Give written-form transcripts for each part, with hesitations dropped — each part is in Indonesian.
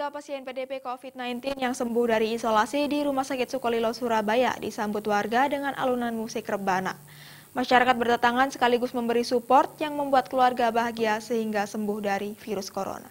pasien PDP COVID-19 yang sembuh dari isolasi di Rumah Sakit Sukolilo, Surabaya disambut warga dengan alunan musik rebana. Masyarakat berdatangan sekaligus memberi support yang membuat keluarga bahagia sehingga sembuh dari virus corona.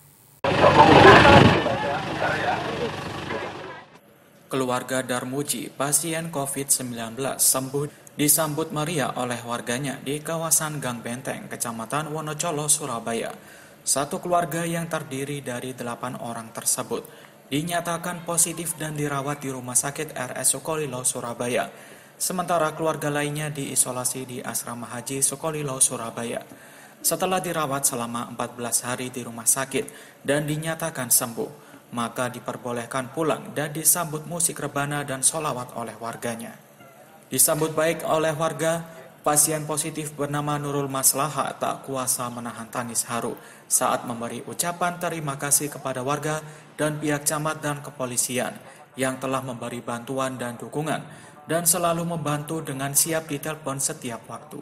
Keluarga Darmuji, pasien COVID-19 sembuh disambut meriah oleh warganya di kawasan Gang Benteng, Kecamatan Wonocolo, Surabaya. Satu keluarga yang terdiri dari 8 orang tersebut dinyatakan positif dan dirawat di Rumah Sakit RS Sukolilo, Surabaya. Sementara keluarga lainnya diisolasi di Asrama Haji Sukolilo, Surabaya. Setelah dirawat selama 14 hari di rumah sakit dan dinyatakan sembuh, maka diperbolehkan pulang dan disambut musik rebana dan sholawat oleh warganya. Disambut baik oleh warga, pasien positif bernama Nurul Maslaha tak kuasa menahan tangis haru saat memberi ucapan terima kasih kepada warga dan pihak camat dan kepolisian yang telah memberi bantuan dan dukungan dan selalu membantu dengan siap ditelepon setiap waktu.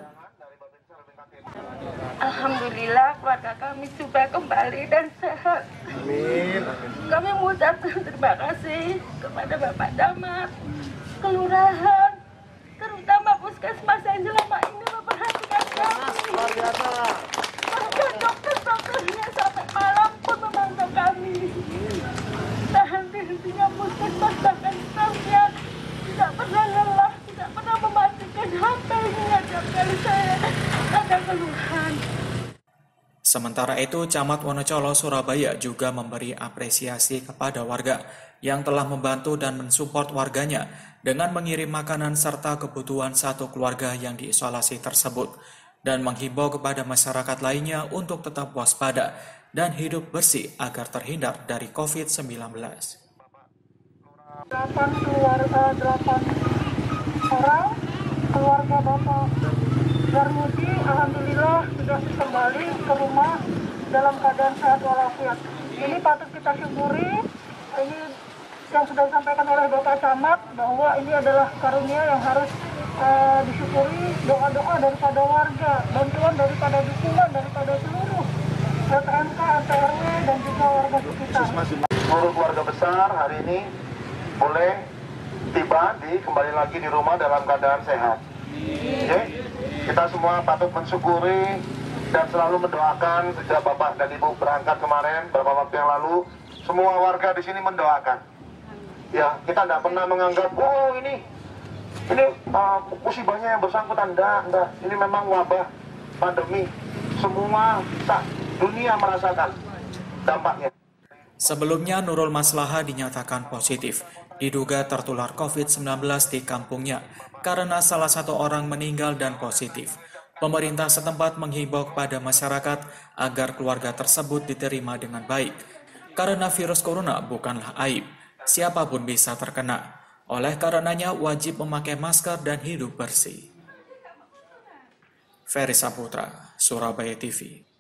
Alhamdulillah keluarga kami sudah kembali dan sehat. Amin. Kami mengucapkan terima kasih kepada Bapak Camat, Kelurahan, terutama Puskesmas yang selama ini memperhatikan kami. Bahkan dokter-dokternya sampai malam pun memantau kami. Tak henti-hentinya Puskesmas bahkan stafnya tidak pernah lelah, tidak pernah mematikan HP-nya tiap kali saya ada keluhan. Sementara itu, Camat Wonocolo, Surabaya juga memberi apresiasi kepada warga yang telah membantu dan mensupport warganya dengan mengirim makanan serta kebutuhan satu keluarga yang diisolasi tersebut dan menghimbau kepada masyarakat lainnya untuk tetap waspada dan hidup bersih agar terhindar dari COVID-19. 8 orang keluarga Bapak Darmuji alhamdulillah sudah kembali ke rumah dalam keadaan sehat walafiat. Ini patut kita syukuri. Ini yang sudah disampaikan oleh Bapak Camat bahwa ini adalah karunia yang harus disyukuri, doa-doa daripada warga, bantuan daripada dukungan daripada seluruh RTMK, RT/RW dan juga warga sekitar. Seluruh keluarga besar hari ini boleh tiba kembali lagi di rumah dalam keadaan sehat. Okay? Kita semua patut mensyukuri dan selalu mendoakan. Sejak Bapak dan Ibu berangkat kemarin beberapa waktu yang lalu, semua warga di sini mendoakan. Ya, kita tidak pernah menganggap, oh ini musibahnya yang bersangkutan. Enggak. Ini memang wabah pandemi. Semua dunia merasakan dampaknya. Sebelumnya, Nurul Maslaha dinyatakan positif, diduga tertular COVID-19 di kampungnya karena salah satu orang meninggal dan positif. Pemerintah setempat menghimbau kepada masyarakat agar keluarga tersebut diterima dengan baik, karena virus corona bukanlah aib, siapapun bisa terkena. Oleh karenanya wajib memakai masker dan hidup bersih. Ferry Saputra, Surabaya TV.